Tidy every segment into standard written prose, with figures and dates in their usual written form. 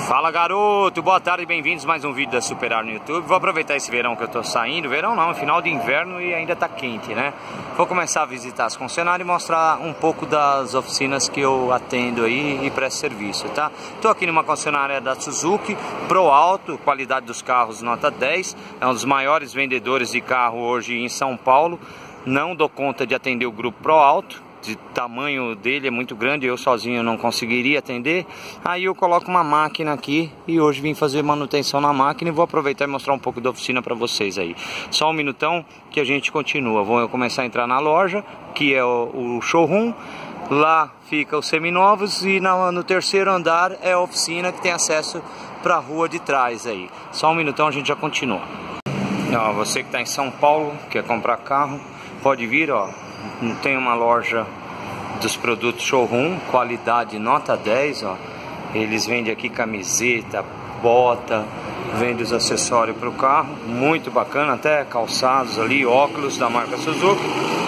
Fala garoto, boa tarde, bem-vindos a mais um vídeo da Superar no YouTube. Vou aproveitar esse verão que eu tô saindo, verão não, final de inverno e ainda tá quente, né? Vou começar a visitar as concessionárias e mostrar um pouco das oficinas que eu atendo aí e presto serviço, tá? Tô aqui numa concessionária da Suzuki, Pro Alto, qualidade dos carros nota 10, é um dos maiores vendedores de carro hoje em São Paulo. Não dou conta de atender o grupo Pro Alto, de tamanho dele é muito grande, eu sozinho não conseguiria atender. Aí eu coloco uma máquina aqui e hoje vim fazer manutenção na máquina e vou aproveitar e mostrar um pouco da oficina para vocês aí. Só um minutão que a gente continua. Vou começar a entrar na loja, que é o showroom. Lá fica os seminovos e no terceiro andar é a oficina que tem acesso para a rua de trás aí. Só um minutão, a gente já continua. Ó, você que está em São Paulo, quer comprar carro, pode vir, ó. Tem uma loja dos produtos showroom, qualidade nota 10, ó. Eles vendem aqui camiseta, bota, vendem os acessórios para o carro, muito bacana, até calçados ali, óculos da marca Suzuki.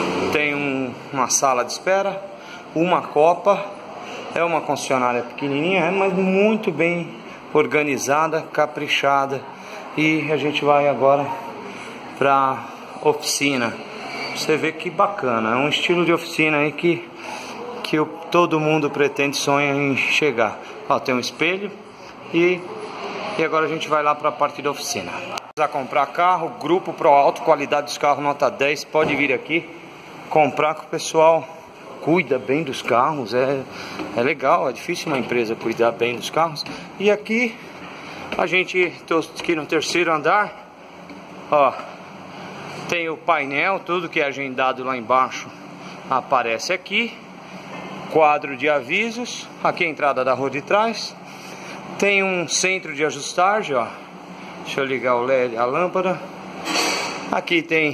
Tem uma sala de espera, uma copa, é uma concessionária pequenininha, mas muito bem organizada, caprichada. E a gente vai agora para oficina. Você vê que bacana, é um estilo de oficina aí que todo mundo pretende, sonha em chegar. Ó, tem um espelho e agora a gente vai lá para a parte da oficina. Para comprar carro, grupo Pro Alto, qualidade dos carros nota 10, pode vir aqui comprar, que o pessoal cuida bem dos carros, é legal, é difícil uma empresa cuidar bem dos carros. E aqui a gente, tô aqui no terceiro andar, ó. Tem o painel, tudo que é agendado lá embaixo aparece aqui. Quadro de avisos, aqui é a entrada da rua de trás. Tem um centro de ajustagem, ó. Deixa eu ligar o LED, a lâmpada. Aqui tem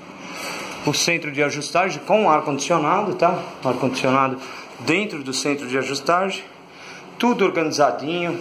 o centro de ajustagem com ar-condicionado, tá? Ar-condicionado dentro do centro de ajustagem. Tudo organizadinho,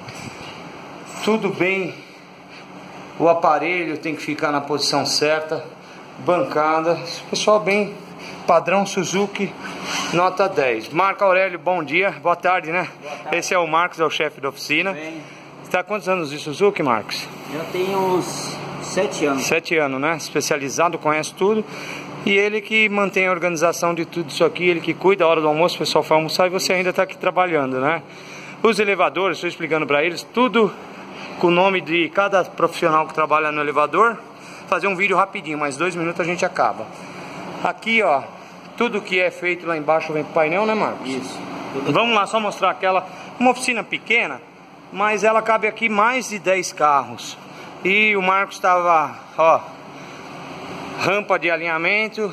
tudo bem. O aparelho tem que ficar na posição certa, bancada, pessoal bem padrão Suzuki, nota 10. Marco Aurélio, bom dia, boa tarde, né? Boa tarde. Esse é o Marcos, é o chefe da oficina. Você está há quantos anos de Suzuki, Marcos? Eu tenho uns 7 anos. 7 anos, né? Especializado, conhece tudo. E ele que mantém a organização de tudo isso aqui, ele que cuida da hora do almoço, o pessoal vai almoçar e você ainda está aqui trabalhando, né? Os elevadores, estou explicando para eles, tudo com o nome de cada profissional que trabalha no elevador. Fazer um vídeo rapidinho, mais 2 minutos a gente acaba. Aqui, ó, tudo que é feito lá embaixo vem pro painel, né, Marcos? Isso. Vamos lá, só mostrar uma oficina pequena, mas ela cabe aqui mais de 10 carros. E o Marcos estava, ó, rampa de alinhamento,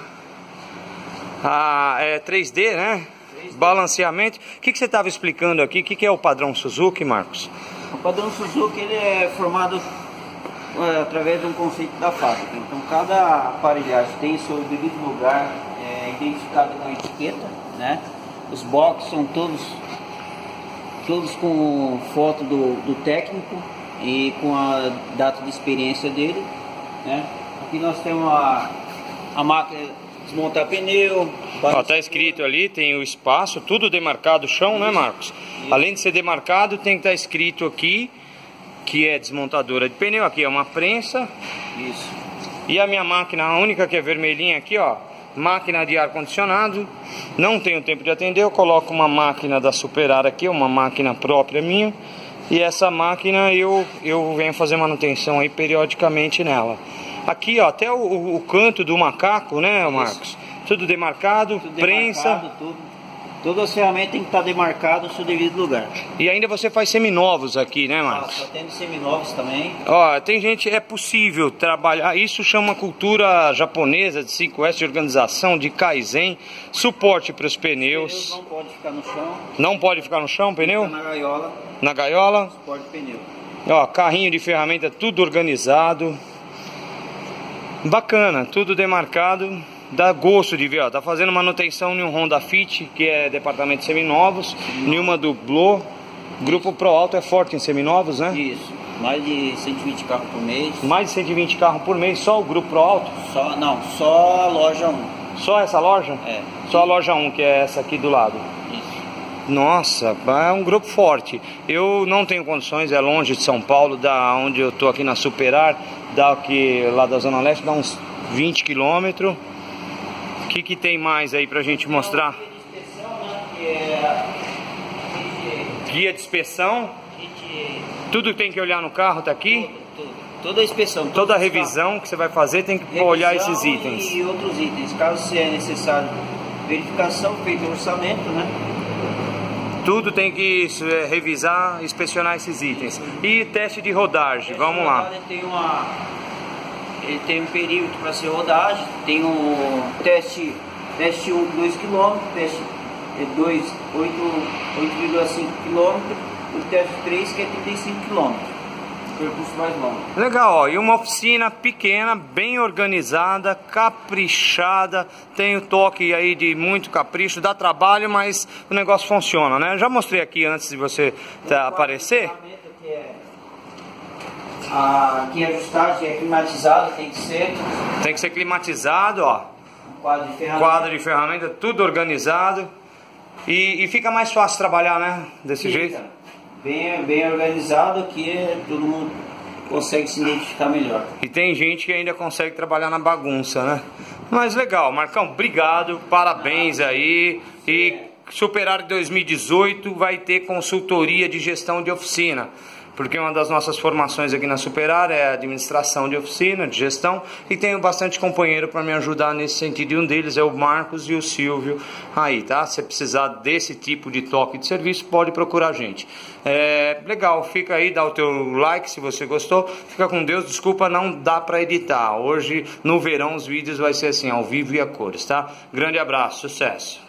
é 3D, né? 3D. Balanceamento. O que você estava explicando aqui? O que é o padrão Suzuki, Marcos? O padrão Suzuki ele é formado através de um conceito da fábrica. Então cada aparelhagem tem seu devido lugar, identificado com etiqueta, né? Os boxes são todos com foto do técnico e com a data de experiência dele, né? Aqui nós temos a máquina desmontar pneu. Ó, tá escrito ali, tem o espaço, tudo demarcado, o chão, isso, né, Marcos? Isso. Além de ser demarcado, tem que estar escrito aqui que é desmontadora de pneu. Aqui é uma prensa. Isso. E a minha máquina, a única que é vermelhinha aqui, ó, máquina de ar condicionado. Não tenho tempo de atender, eu coloco uma máquina da Superar aqui, uma máquina própria minha. E essa máquina eu venho fazer manutenção aí periodicamente nela. Aqui, ó, até o canto do macaco, né, Marcos? Isso. Tudo demarcado, tudo prensa. Demarcado, todas as ferramentas tem que estar demarcadas no seu devido lugar. E ainda você faz seminovos aqui, né, Marcos? Só tem seminovos também. Ó, tem gente, é possível trabalhar, isso chama cultura japonesa de 5S, de organização, de Kaizen, suporte para os pneus. Não pode ficar no chão. Não pode ficar no chão, pneu? Na gaiola. Na gaiola. Suporte pneu. Ó, carrinho de ferramenta, tudo organizado. Bacana, tudo demarcado. Dá gosto de ver, ó, tá fazendo manutenção em um Honda Fit, que é departamento de seminovos, em uma Dublô. Grupo Pro Alto é forte em seminovos, né? Isso, mais de 120 carros por mês. Mais de 120 carros por mês, só o Grupo Pro Alto? Só a loja 1. Só essa loja? É. Só a loja 1, que é essa aqui do lado. Isso. Nossa, é um grupo forte. Eu não tenho condições, é longe de São Paulo, da onde eu tô aqui na Superar, lá da Zona Leste, dá uns 20 quilômetros. O que tem mais aí pra gente mostrar? Guia de inspeção. Tudo tem que olhar no carro, tá aqui? Toda a inspeção. Toda a revisão que você vai fazer tem que olhar esses itens. E outros itens. Caso seja necessário verificação, feito o orçamento, né? Tudo tem que revisar, inspecionar esses itens. E teste de rodagem, vamos lá. Ele tem um perímetro para ser rodagem, tem o teste 1, 2 km, teste 2, 8,5 km, o teste 3 que é 35 km. Percurso mais longo. Legal, ó, e uma oficina pequena, bem organizada, caprichada, tem o toque aí de muito capricho, dá trabalho, mas o negócio funciona, né? Eu já mostrei aqui antes de você aparecer. Aqui a ajustagem é climatizado, tem que ser. Tem que ser climatizado, ó. Quadro de ferramenta, tudo organizado. E fica mais fácil trabalhar, né? Desse jeito. Bem organizado, aqui todo mundo consegue se identificar melhor. E tem gente que ainda consegue trabalhar na bagunça, né? Mas legal, Marcão, obrigado, parabéns aí. E Superar 2018 vai ter consultoria de gestão de oficina. Porque uma das nossas formações aqui na Superar é a administração de oficina, de gestão, e tenho bastante companheiro para me ajudar nesse sentido, e um deles é o Marcos e o Silvio aí, tá? Se precisar desse tipo de toque de serviço, pode procurar a gente. Legal, fica aí, dá o teu like se você gostou, fica com Deus, desculpa, não dá para editar, hoje no verão os vídeos vai ser assim, ao vivo e a cores, tá? Grande abraço, sucesso!